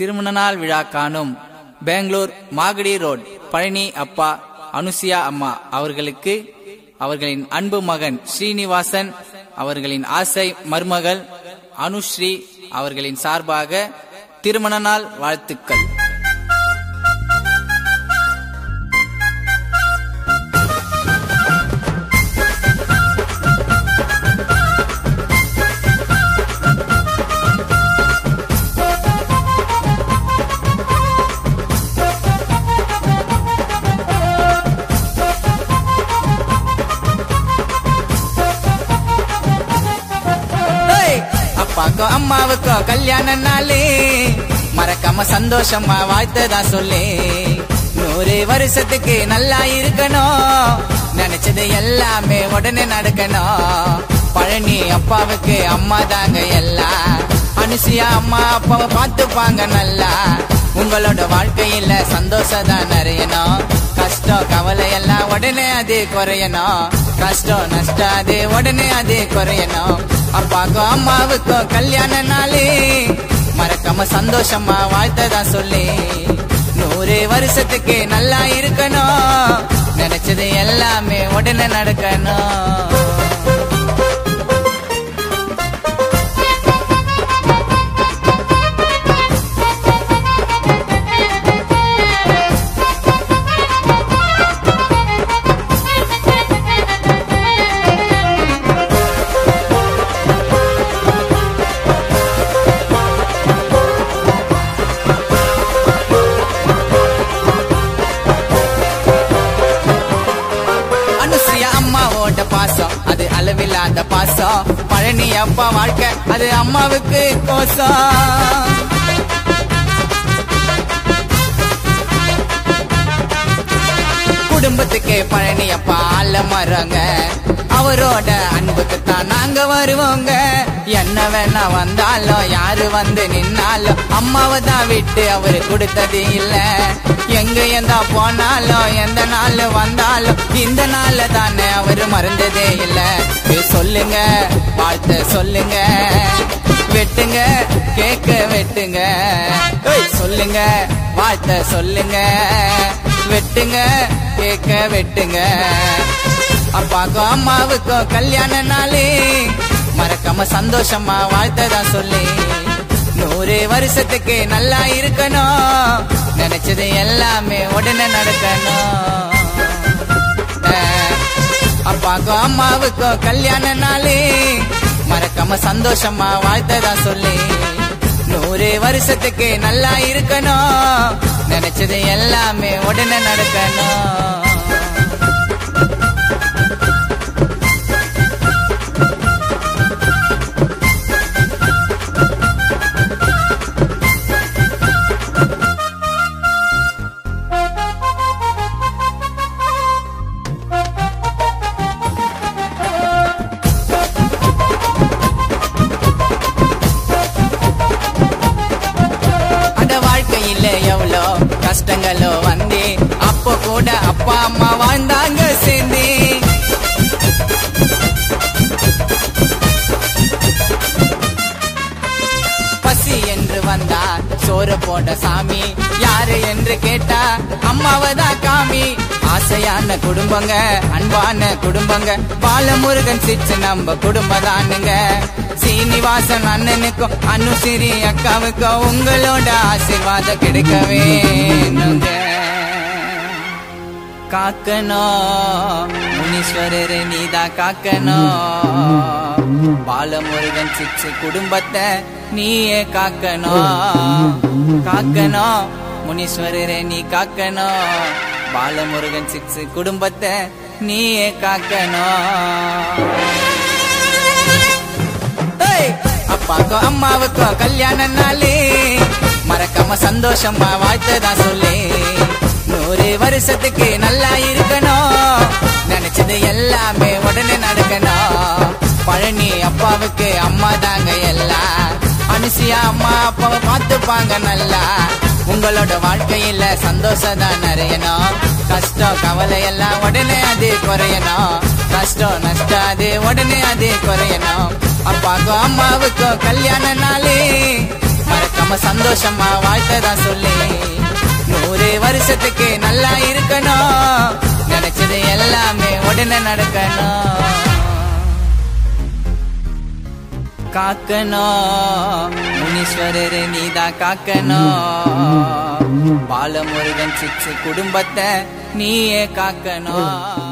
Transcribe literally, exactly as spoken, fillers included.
திருமண நாள் விழா காணும் பெங்களூர் மாகடி ரோட் பழனி அப்பா அனுசியா அம்மா அவர்களுக்கு அவர்களின் அன்பு மகன் ஸ்ரீனிவாசன் அவர்களின் ஆசை மருமகள் அனுஸ்ரீ அவர்களின் சார்பாக திருமண நாள் வாழ்த்துக்கள். அப்பாக்கோ அம்மாவுக்கோ கல்யாண நாளே மறக்காம சந்தோஷமா வாழ்த்ததான் சொல்லி நூறு வருஷத்துக்கு நல்லா இருக்கணும், நினைச்சது எல்லாமே உடனே நடக்கணும். பழனி அப்பாவுக்கு அம்மா தாங்க எல்லாம், அனுசியா அம்மா அப்பாவை பார்த்துப்பாங்க நல்லா. உங்களோட வாழ்க்கையில சந்தோஷம் தான் நிறையணும், கஷ்டம் கவலை எல்லாம் உடனே அது குறையணும், கஷ்டம் நஷ்டம் அது உடனே அது குறையணும். அப்பாக்கோ அம்மாவுக்கோ கல்யாண நாளே மறக்காம சந்தோஷமா வாழ்த்ததான் சொல்லி நூறு வருஷத்துக்கு நல்லா இருக்கணும், நினைச்சது எல்லாமே உடனே நடக்கணும். பாசம் அது அளவில்லாத பாசம், பழனி அப்பா வாழ்க்கை அது அம்மாவுக்கு கோசம். குடும்பத்துக்கு பழனி அப்பா ஆள மறங்க, அவரோட அன்புக்கு தான் நாங்க வருவோங்க. என்ன வேணா வந்தாலும் யாரு வந்து நின்னாலும் அம்மாவை தான் விட்டு அவரு கொடுத்தது இல்ல. எங்க எந்த போனாலும் எந்த நாள் வந்தாலும் இந்த நாள்ல தானே அவரு மறந்ததே இல்ல. சொல்லுங்க வாழ்த்த சொல்லுங்க, வெட்டுங்க கேக்க வெட்டுங்க, சொல்லுங்க வாழ்த்த சொல்லுங்க, வெட்டுங்க கேக்க வெட்டுங்க. அப்பாக்கோ அம்மாவுக்கோ கல்யாண நாளே மறக்காம சந்தோஷமா வாழ்த்ததான் சொல்லி நூறு வருஷத்துக்கு நல்லா இருக்கணும், நினைச்சது எல்லாமே உடனே நடக்கணும். அப்பாக்கோ அம்மாவுக்கோ கல்யாண நாளே மறக்காம சந்தோஷமா வாழ்த்ததான் சொல்லி நூறு வருஷத்துக்கு நல்லா இருக்கணும், நினைச்சது எல்லாமே உடனே நடக்கணும். எவ்வளோ கஷ்டங்களோ வந்து அப்போ கூட அப்பா அம்மா வாழ்ந்தாங்க சேர்ந்து. பசி என்று வந்தா சோறு போட சாமி, யாரு என்று கேட்டா அம்மாவதான் காமி. ஆசையான குடும்பங்க அன்பான குடும்பங்க, பாலமுருகன் சிச்சு நம்ம குடும்பம் தானுங்க. சீனிவாசன் அண்ணனுக்கும் அனுசிரி அக்காவுக்கும் உங்களோட ஆசீர்வாதம் கிடைக்க வேணுங்க. காக்கணும் முனீஸ்வரர் நீதா காக்கணும், பாலமுருகன் சிச்சு குடும்பத்தை நீயே காக்கணும். காக்கணும் முனீஸ்வரரே நீ காக்கணும், பாலமுருகன் சிச்சு குடும்பத்தை நீயே காக்கணும். அப்பாக்கோ அம்மாவுக்கோ கல்யாண நாளே மறக்காம சந்தோஷமா வாழ்த்ததான் சொல்லி நூறு வருஷத்துக்கு நல்லா இருக்கணும், நினைச்சது எல்லாமே உடனே நடக்கணும். பழனி அப்பாவுக்கு அம்மா தாங்க எல்லாம், அனுசியா அம்மா அப்பாவை பார்த்துப்பாங்க நல்லா. உங்களோட வாழ்க்கையில சந்தோஷம் தான் நிறையணும், கஷ்டம் கவலை எல்லாம் உடனே அது குறையணும், கஷ்டம் நஷ்டம் அது உடனே அது குறையணும். அப்பாக்கோ அம்மாவுக்கோ கல்யாண நாளே மறக்காம நம்ம சந்தோஷமா வாழ்க்கைதான் சொல்லி நூறு வருஷத்துக்கு நல்லா இருக்கணும், நினைச்சது எல்லாமே உடனே நடக்கணும். காக்கணும் முனீஸ்வரர் நீதான் காக்கணும், பாலமுருகன் சிச்சு குடும்பத்தை நீயே காக்கணும்.